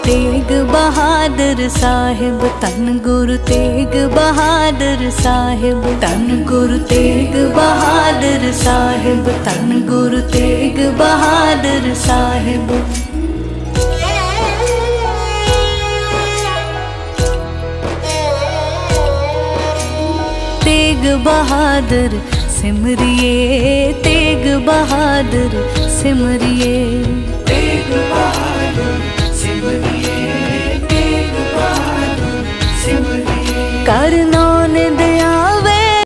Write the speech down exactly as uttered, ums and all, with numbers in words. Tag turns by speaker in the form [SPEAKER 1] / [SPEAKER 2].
[SPEAKER 1] तेग बहादुर साहिब, धन गुरु तेग बहादुर साहिब, धन गुरु तेग बहादुर साहिब, धन गुरु तेग बहादुर साहिब। तेग बहादुर सिमरिए, तेग बहादुर सिमरिए, तेग बहादुर सिमरिए, तेग बहादुर सिमरिए। करना